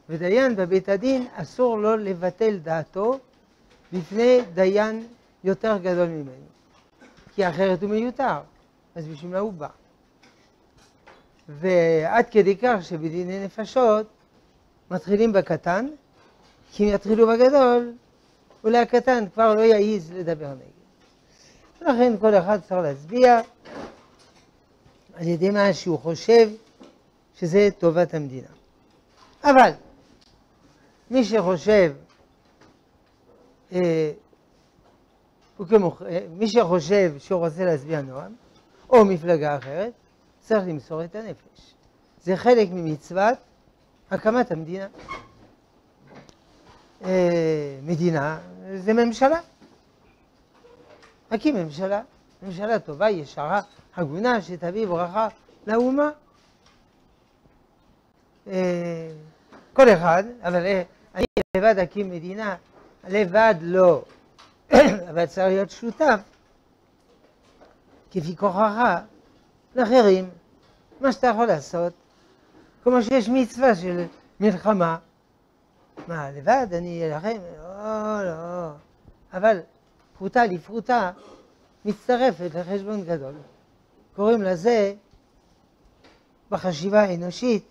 ודיין בבית הדין אסור לו לבטל דעתו בפני דיין יותר גדול ממנו, כי אחרת הוא מיותר, אז בשביל מה הוא בא? ועד כדי כך שבדיני נפשות מתחילים בקטן, כי אם יתחילו בגדול, אולי הקטן כבר לא יעיז לדבר נגד. ולכן כל אחד צריך להצביע על ידי מה שהוא חושב שזה טובת המדינה. אבל מי שחושב, מי שחושב שהוא רוצה להצביע נועם, או מפלגה אחרת, צריך למסור את הנפש. זה חלק ממצוות הקמת המדינה. מדינה זה ממשלה. הקים ממשלה, ממשלה טובה, ישרה, הגונה, שתביא ברכה לאומה. כל אחד, אבל אני לבד אקים מדינה, לבד לא, אבל צריך להיות שותף, כפי כוחך, לאחרים, מה שאתה יכול לעשות, כמו שיש מצווה של מלחמה. מה, לבד אני אלחם? לא. אבל פרוטה לפרוטה מצטרפת לחשבון גדול. קוראים לזה בחשיבה האנושית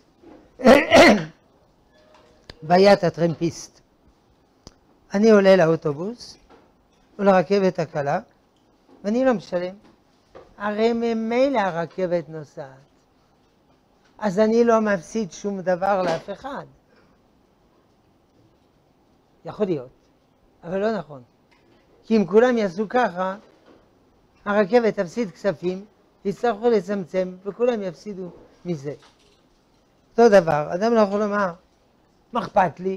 בעיית הטרמפיסט. אני עולה לאוטובוס או לרכבת הקלה ואני לא משלם. הרי ממילא הרכבת נוסעת. אז אני לא מפסיד שום דבר לאף אחד. יכול להיות, אבל לא נכון. כי אם כולם יעשו ככה, הרכבת תפסיד כספים, יצטרכו לצמצם וכולם יפסידו מזה. אותו דבר, אדם לא יכול לומר, מה אכפת לי?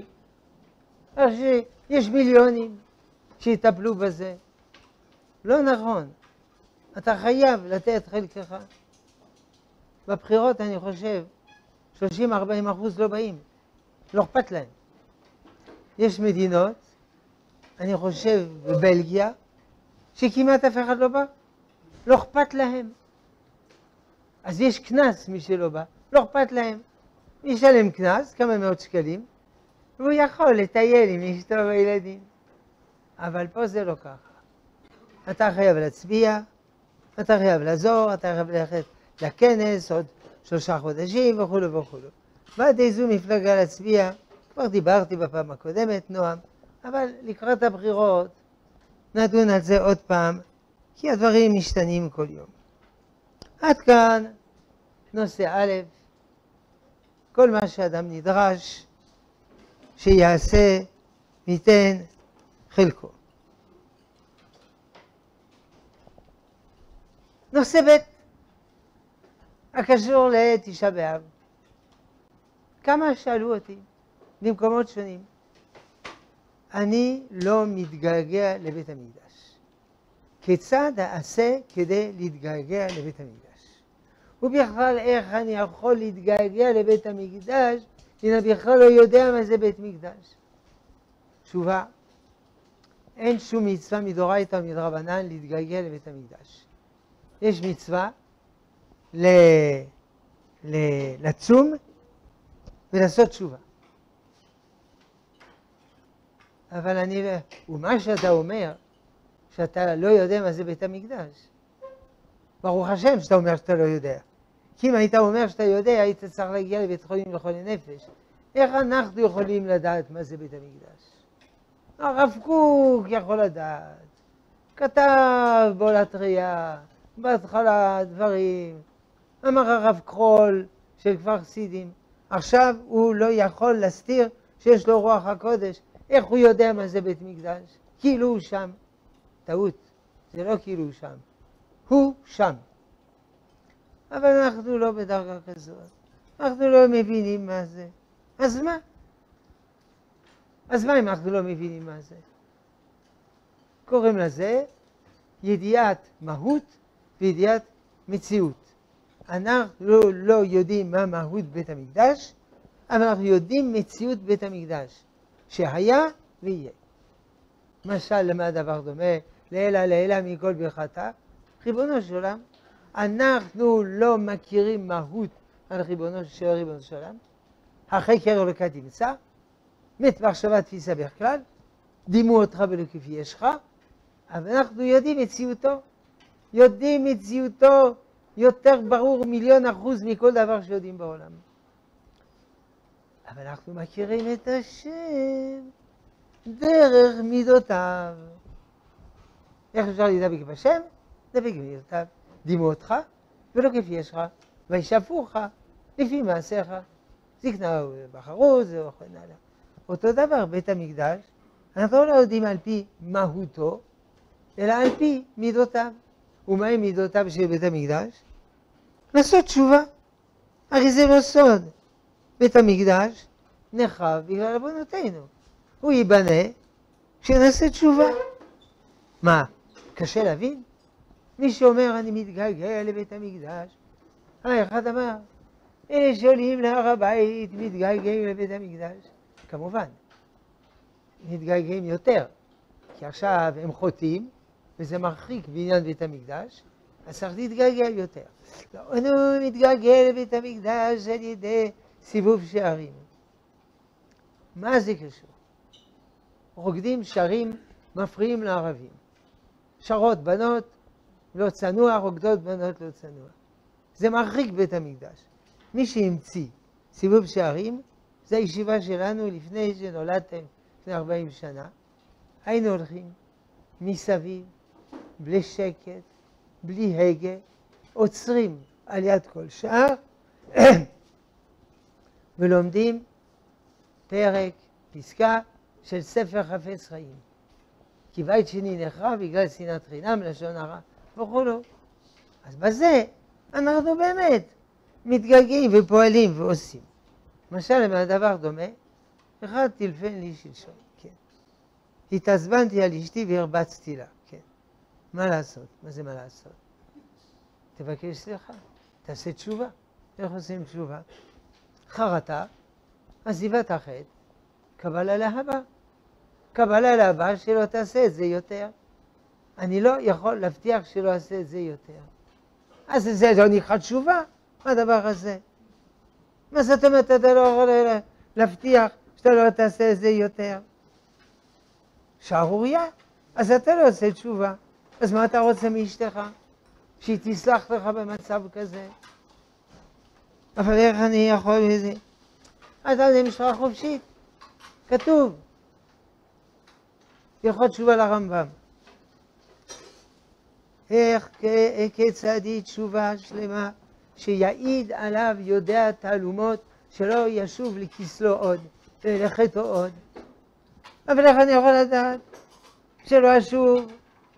יש מיליונים שיטפלו בזה. לא נכון. אתה חייב לתת חלקך. בבחירות אני חושב 30-40% לא באים, לא אכפת להם. יש מדינות, אני חושב בבלגיה, שכמעט אף אחד לא בא, לא אכפת להם. אז יש כנס מי שלא בא, לא אכפת להם. ישלם כנס, כמה מאות שקלים, והוא יכול לטייל עם אשתו וילדים. אבל פה זה לא ככה. אתה חייב להצביע, אתה חייב לעזור, אתה חייב ללכת לכנס עוד 3 חודשים וכו' וכו'. ועד איזו מפלגה להצביע, כבר דיברתי בפעם הקודמת, נועם, אבל לקראת הבחירות נדון על זה עוד פעם, כי הדברים משתנים כל יום. עד כאן נושא א', כל מה שאדם נדרש שיעשה ניתן חלקו. נושא ב' הקשור לתשעה באב. כמה שאלו אותי במקומות שונים. אני לא מתגעגע לבית המקדש. כיצד אעשה כדי להתגעגע לבית המקדש? ובכלל איך אני יכול להתגעגע לבית המקדש אם אני בכלל לא יודע מה זה בית מקדש? תשובה, אין שום מצווה מדאורייתא או מדרבנן להתגעגע לבית המקדש. יש מצווה לצום ולעשות תשובה. אבל ומה שאתה אומר, שאתה לא יודע מה זה בית המקדש, ברוך השם שאתה אומר שאתה לא יודע. כי אם היית אומר שאתה יודע, היית צריך להגיע לבית חולים לחולי נפש. איך אנחנו יכולים לדעת מה זה בית המקדש? הרב קוק יכול לדעת. כתב בולטריה, בהתחלה דברים. אמר הרב קרול של כפר חסידים. עכשיו הוא לא יכול להסתיר שיש לו רוח הקודש. איך הוא יודע מה זה בית מקדש? כאילו הוא שם. טעות. זה לא כאילו הוא שם. הוא שם. אבל אנחנו לא בדרגה כזאת. אנחנו לא מבינים מה זה. אז מה? אז מה אם אנחנו לא מבינים מה זה? קוראים לזה ידיעת מהות וידיעת מציאות. אנחנו לא יודעים מה מהות בית המקדש, אבל אנחנו יודעים מציאות בית המקדש, שהיה ויהיה. משל למה הדבר דומה? לעילא מכל ברכתה, ריבונו של עולם. אנחנו לא מכירים מהות על ריבונו של עולם. החקר אלוקה תמצא, מת מחשבה תפיסה בכלל, דימו אותך ולא כפי ישך, אבל אנחנו יודעים מציאותו. יודעים מציאותו יותר ברור 1,000,000% מכל דבר שיודעים בעולם. אבל אנחנו מכירים את השם דרך מידותיו. איך אפשר לדבק בשם? דבק במידותיו. דימו אותך ולא כפי ישך, וישאפוך לפי מעשיך. זקנה בחרוז וכן הלאה. אותו דבר בית המקדש, אנחנו לא יודעים על פי מהותו, אלא על פי מידותיו. ומהם מידותיו של בית המקדש? לעשות תשובה. הרי זה לא סוד. בית המקדש נחרב בגלל עוונותינו. הוא ייבנה כשנעשה תשובה. מה, קשה להבין? מי שאומר אני מתגעגע לבית המקדש, אחד אמר, אלה שעולים להר הבית מתגעגעים לבית המקדש. כמובן, מתגעגעים יותר, כי עכשיו הם חוטאים, וזה מרחיק בעניין בית המקדש, אז צריך להתגעגע יותר. אנו מתגעגע לבית המקדש על ידי סיבוב שערים. מה זה קשור? רוקדים, שרים, מפריעים לערבים. שרות בנות לא צנוע, רוקדות בנות לא צנוע. זה מרחיק בית המקדש. מי שהמציא סיבוב שערים, זה הישיבה שלנו לפני שנולדתם, לפני 40 שנה. היינו הולכים מסביב, בלי שקט, בלי הגה, עוצרים על יד כל שער, ולומדים פרק, פסקה של ספר חפץ חיים. כי בית שני נחרב בגלל שנאת חינם, לשון הרע וכולו. אז בזה אנחנו באמת מתגעגעים ופועלים ועושים. למשל, למה הדבר דומה, אחד טלפן לי שלשום, כן. התעצבנתי על אשתי והרבצתי לה, כן. מה לעשות? מה זה מה לעשות? תבקש סליחה, תעשה תשובה. איך עושים תשובה? חרטה, עזיבת החטא, קבלה להבא. קבלה להבא שלא תעשה את זה יותר. אני לא יכול להבטיח שלא אעשה את זה יותר. אז זה לא נקרא תשובה, מה הדבר הזה? מה זאת אומרת, אתה לא יכול להבטיח שאתה לא תעשה את זה יותר? שערוריה, אז אתה לא עושה תשובה. אז מה אתה רוצה מאשתך? שהיא תסלח לך במצב כזה? אבל איך אני יכול לזה? אתה יודע משרה חופשית, כתוב. הלכות תשובה לרמב"ם. איך כיצד היא תשובה שלמה שיעיד עליו יודע תעלומות שלא ישוב לכסלו עוד ולחטוא עוד. אבל איך אני יכול לדעת שלא אשוב?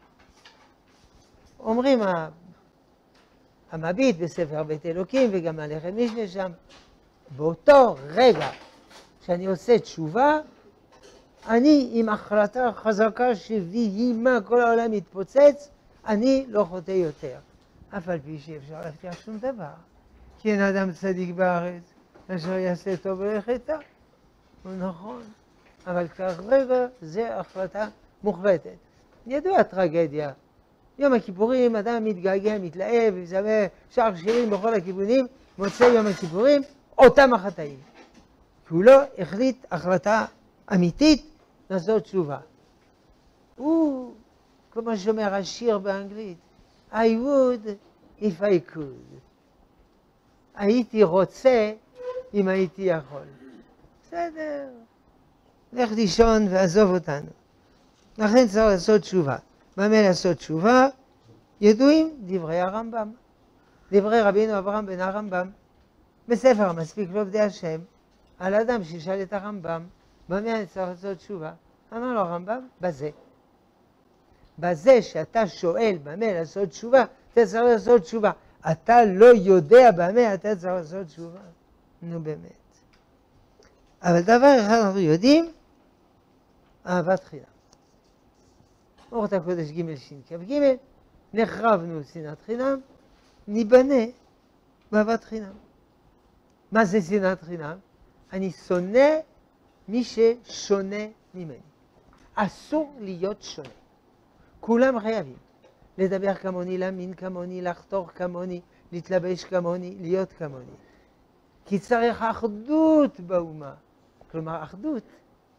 אומרים המביט בספר בית אלוקים וגם הלכת משנה שם, באותו רגע שאני עושה תשובה, אני עם החלטה חזקה שהיא מה כל העולם מתפוצץ, אני לא חוטא יותר. אף על פי שאפשר להבטיח שום דבר. כי אין אדם צדיק בארץ, אשר יעשה טוב ולא יחטא. הוא נכון. אבל כרגע זה החלטה מוחלטת. ידוע הטרגדיה. יום הכיפורים, אדם מתגעגע, מתלהב, וזמר שר שירים בכל הכיוונים, מוצא יום הכיפורים, אותם החטאים. כי הוא לא החליט החלטה אמיתית לעשות תשובה. הוא, כמו שאומר השיר באנגלית, I would if I could. הייתי רוצה אם הייתי יכול. בסדר, לך לישון ועזוב אותנו. לכן צריך לעשות תשובה. במה לעשות תשובה? ידועים דברי הרמב"ם. דברי רבינו אברהם בן הרמב"ם. בספר המספיק לעובדי השם, על אדם ששאל את הרמב"ם, במה אני צריך לעשות תשובה? אמר לו הרמב"ם, בזה. בזה שאתה שואל במה לעשות תשובה, אתה צריך לעשות תשובה. אתה לא יודע במה אתה צריך לעשות תשובה. נו באמת. אבל דבר אחד אנחנו יודעים, אהבת חינם. אורת הקודש ג' ש"כ ג', נחרבנו שנאת חינם, ניבנה באהבת חינם. מה זה שנאת חינם? אני שונא מי ששונה ממני. אסור להיות שונה. כולם חייבים לדבר כמוני, להאמין כמוני, לחתור כמוני, להתלבש כמוני, להיות כמוני. כי צריך אחדות באומה. כלומר, אחדות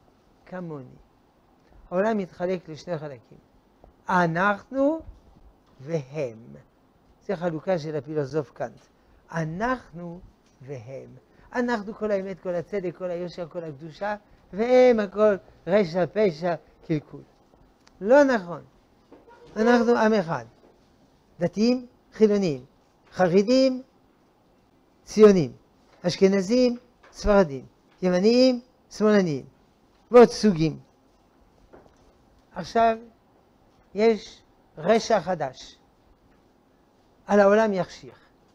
כמוני. העולם מתחלק לשני חלקים. אנחנו והם. זו חלוקה של הפילוסוף קאנט. אנחנו והם. אנחנו כל האמת, כל הצדק, כל היושר, כל הקדושה, והם הכל רשע, פשע, קלקול. לא נכון. אנחנו עם אחד. דתיים, חילונים. חרדים, ציונים. אשכנזים, ספרדים. ימניים, שמאלניים. ועוד סוגים. עכשיו יש רשע חדש. על העולם יחשיך.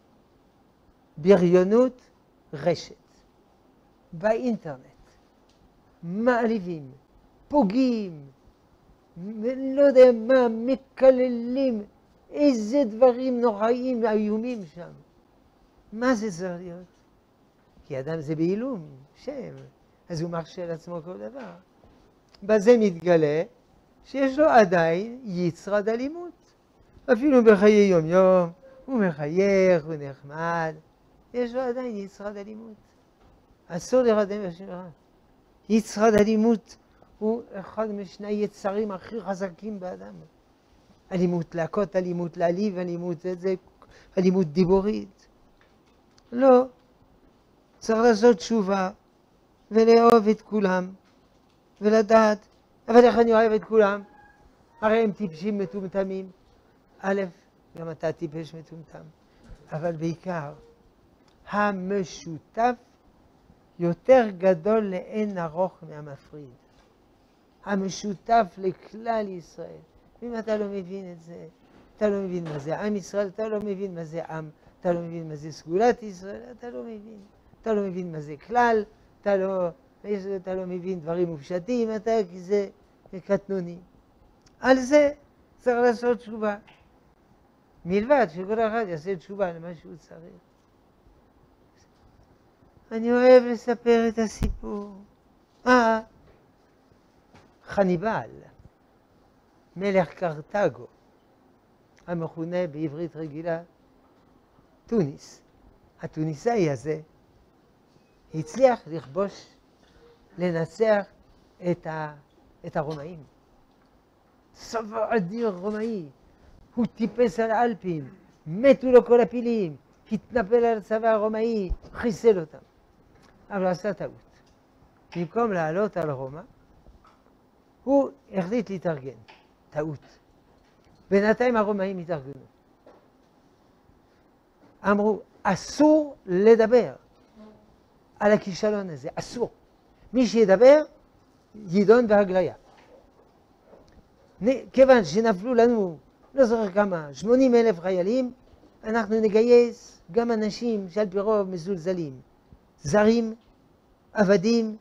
בריונות רשת. באינטרנט. מעליבים. פוגעים. ולא יודע מה, מקללים. איזה דברים נוראים, איומים שם. מה זה צריך להיות? כי אדם זה בעילום, שם. אז הוא מרשה לעצמו כל דבר. בזה מתגלה שיש לו עדיין יצרד אלימות. אפילו בחיי יום יום, הוא מחייך, הוא נחמד. יש לו עדיין יצרד אלימות. אסור להירדם בשם רע. יצרד אלימות הוא אחד משני היצרים הכי חזקים באדם. אלימות להכות, אלימות להעליב, אלימות דיבורית. לא. צריך לעשות תשובה ולאהוב את כולם ולדעת. אבל איך אני אוהב את כולם? הרי הם טיפשים מטומטמים. א', גם אתה טיפש מטומטם. אבל בעיקר, המשותף יותר גדול לאין ארוך מהמפריד. המשותף לכלל ישראל. אם אתה לא מבין את זה, אתה לא מבין מה זה עם ישראל, אתה לא מבין מה זה עם, אתה לא מבין מה זה סגולת ישראל, אתה לא מבין. אתה לא מבין מה זה כלל, אתה לא מבין דברים מופשטים, כי זה קטנוני. על זה צריך לעשות תשובה. מלבד שכל אחד יעשה תשובה למה שהוא צריך. אני אוהב לספר את הסיפור. חניבל, מלך קרתגו, המכונה בעברית רגילה טוניס. הטוניסאי הזה הצליח לכבוש, לנצח את הרומאים. צבא אדיר רומאי. הוא טיפס על האלפים, מתו לו כל הפילים, התנפל על הצבא הרומאי, חיסל אותם. אבל הוא עשה טעות. במקום לעלות על רומא, הוא החליט להתארגן. טעות. בינתיים הרומאים התארגנו. אמרו, אסור לדבר על הכישלון הזה, אסור. מי שידבר, יידון בהגליה. כיוון שנפלו לנו, לא זוכר כמה, 80,000 חיילים, אנחנו נגייס גם אנשים שעל פי רוב מזולזלים. זרים, עבדים,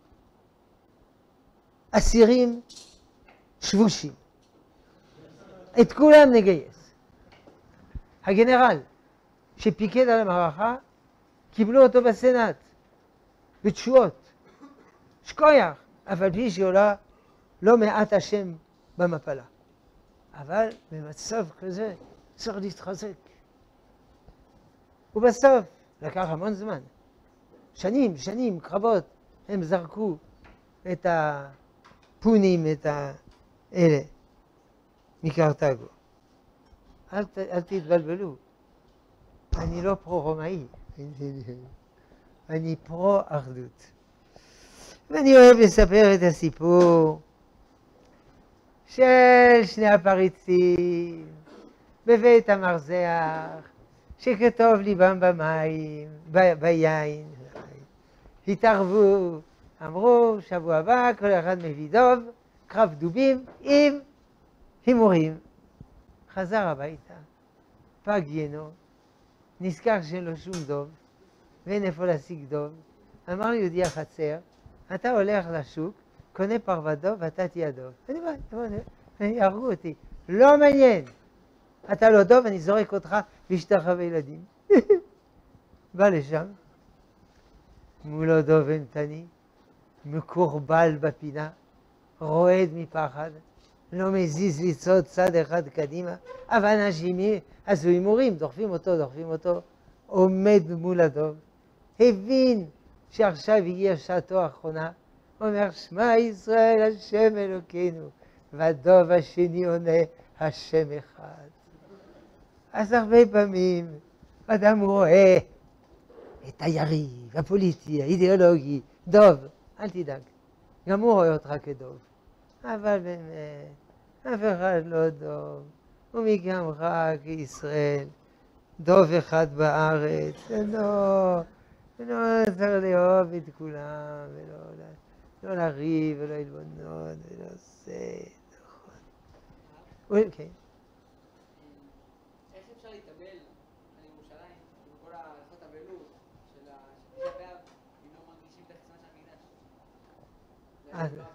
אסירים, שבושים. את כולם נגייס. הגנרל שפיקד על המערכה, קיבלו אותו בסנאט, בתשואות. שכוייח, אבל בלי שעולה לא מעט השם במפלה. אבל במצב כזה צריך להתחזק. ובסוף, לקח המון זמן. שנים, קרבות, הם זרקו את הפונים, את האלה, מקרתגו. אל תתבלבלו. אני לא פרו-רומאי. אני פרו-אחדות. ואני אוהב לספר את הסיפור של שני הפריצים בבית המרזח, שכתוב ליבם במים, ביין. התערבו, אמרו, שבוע הבא כל אחד מביא דוב, קרב דובים עם הימורים. חזר הביתה, פג ינו, נזכר שאין לו שום דוב, ואין איפה להשיג דוב. אמר לי יהודי החצר, אתה הולך לשוק, קונה פרווה דוב ואתה תהיה דוב. אני בא, יהרגו אותי. לא מעניין. אתה לא דוב, אני זורק אותך ואשתך וילדים. בא לשם, מולו דוב אימתני, מקורבל בפינה, רועד מפחד, לא מזיז לצעוד צד אחד קדימה, אבל אנשים עשו הימורים, דוחפים אותו, עומד מול הדוב, הבין שעכשיו הגיעה שעתו האחרונה, אומר שמע ישראל השם אלוקינו, והדוב השני עונה השם אחד. אז הרבה פעמים אדם רואה את היריב, הפוליטי, האידיאולוגי, דוב, אל תדאג, גם הוא רואה אותך כדוב. אבל באמת, אף אחד לא דוב, ומגמך כישראל, דוב אחד בארץ, ולא צריך לאהוב את כולם, ולא לריב, ולא להתבוננות, ולא זה, נכון. כן. איך אפשר להתאבל על ירושלים, בכל ההלכות אבלות של תשעה באב, אם לא מרגישים את החיסון של המקדש?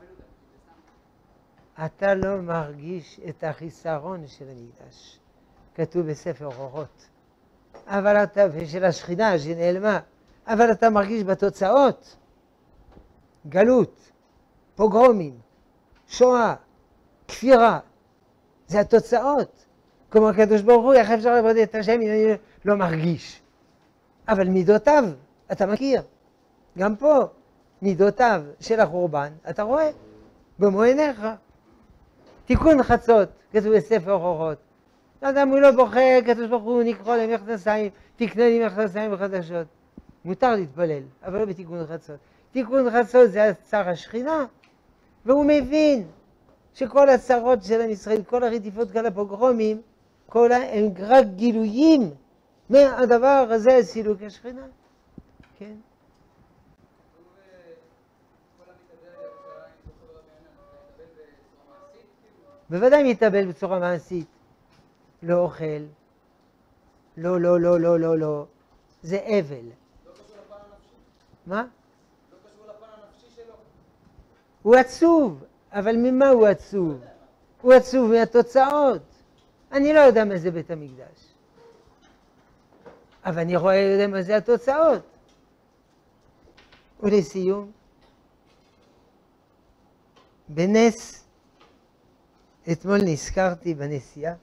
אתה לא מרגיש את החיסרון של המקדש. כתוב בספר אורות. אבל אתה, ושל השכינה שנעלמה, אבל אתה מרגיש בתוצאות. גלות, פוגרומים, שואה, כפירה. זה התוצאות. כמו הקדוש ברוך הוא, איך אפשר לעבוד את השם אם אני לא מרגיש. אבל מידותיו, אתה מכיר. גם פה, מידותיו של החורבן, אתה רואה, במו עיניך. תיקון חצות, כתוב בספר אורות. אדם הוא לא בוחר, כתוב ברוך הוא נקרא להם מכנסיים, תקנה לי מכנסיים חדשות. מותר להתפלל, אבל לא בתיקון חצות. תיקון חצות זה הצער השכינה, והוא מבין שכל הצרות של עם ישראל, כל הרדיפות, כל הפוגרומים, הם רק גילויים מהדבר הזה, סילוק השכינה. כן. בוודאי מתאבל בצורה מעשית. לא אוכל. לא, לא, לא, לא, לא, לא. זה אבל. לא קשור לפן הנפשי. מה? לא קשור לפן הנפשי שלו. הוא עצוב. אבל ממה הוא עצוב? הוא עצוב מהתוצאות. אני לא יודע מה זה בית המקדש. אבל אני יודע מה זה התוצאות. ולסיום, בנס, אתמול נזכרתי בנסיעה,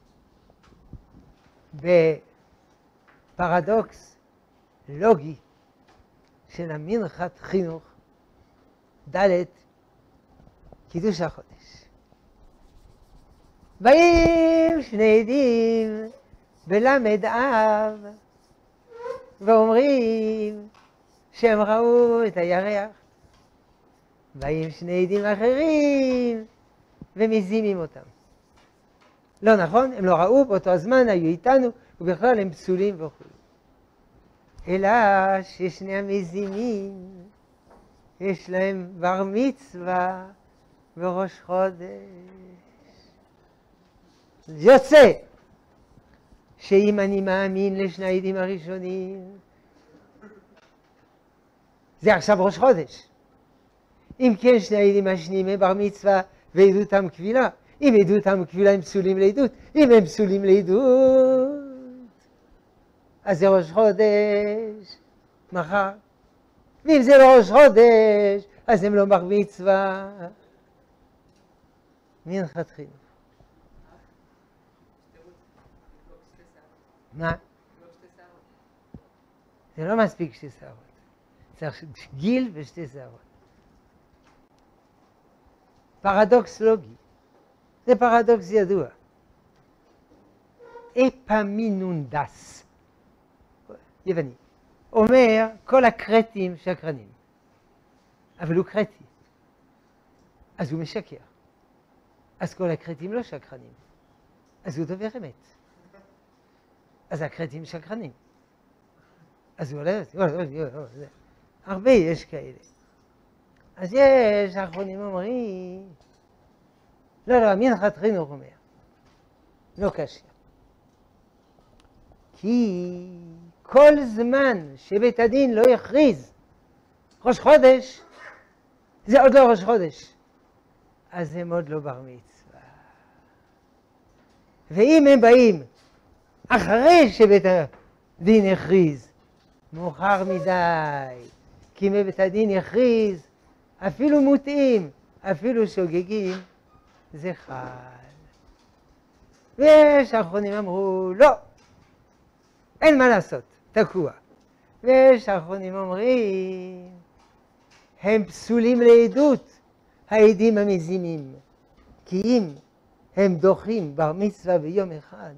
בפרדוקס לוגי של המנחת חינוך, ד' קידוש החודש. באים שני עדים בלמד אב ואומרים שהם ראו את הירח. באים שני עדים אחרים ומזימים אותם. לא נכון, הם לא ראו, באותו הזמן היו איתנו, ובכלל הם פסולים וכו'. אלא ששני המזימים יש להם בר מצווה בראש חודש. יוצא שאם אני מאמין לשני העדים הראשונים, זה עכשיו ראש חודש. אם כן שני העדים השניים הם בר מצווה ועדותם קבילה. אם עדותם קבילה הם פסולים לעדות. אם הם פסולים לעדות, אז זה ראש חודש מחר. ואם זה לא ראש חודש, אז הם לא בר מצווה. מנחת חינוך. מה? זה לא מספיק שתי שערות. צריך גיל ושתי שערות. פרדוקס לוגי. זה פרדוקס ידוע. אפמינונדס. יווני. אומר כל הקרטים שקרנים. אבל הוא קרטי. אז הוא משקר. אז כל הקרטים לא שקרנים. אז הוא דובר אמת. אז הקרטים שקרנים. אז הוא הולך, הרבה יש כאלה. אז יש, האחרונים אומרים, לא, המנחת חינוך אומר, לא קשה. כי כל זמן שבית הדין לא יכריז ראש חודש, זה עוד לא ראש חודש. אז הם עוד לא בר מצווה. ואם הם באים אחרי שבית הדין יכריז, מאוחר מדי, כי מבית הדין יכריז, אפילו מוטעים, אפילו שוגגים, זה חל. ויש האחרונים אמרו, לא, אין מה לעשות, תקוע. ויש האחרונים אומרים, הם פסולים לעדות, העדים המזימים. כי אם הם דוחים בר מצווה ביום אחד,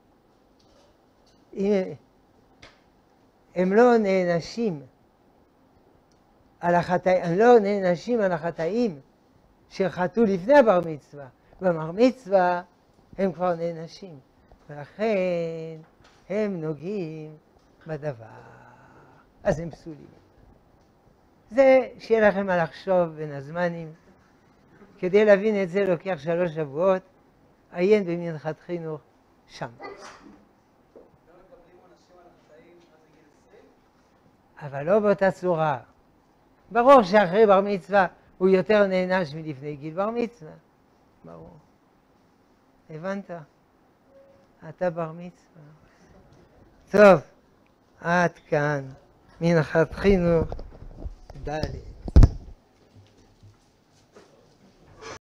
הם לא נענשים על החטאים שחטאו לפני הבר מצווה. בבר מצווה הם כבר נענשים, ולכן הם נוגעים בדבר, אז הם פסולים. זה שיהיה לכם מה לחשוב בין הזמנים. כדי להבין את זה לוקח 3 שבועות, עיין במנחת חינוך שם. אבל לא באותה צורה. ברור שאחרי בר מצווה הוא יותר נענש מלפני גיל בר מצווה. ברור. הבנת? אתה בר מצווה. טוב, עד כאן מנחת חינוך ד'.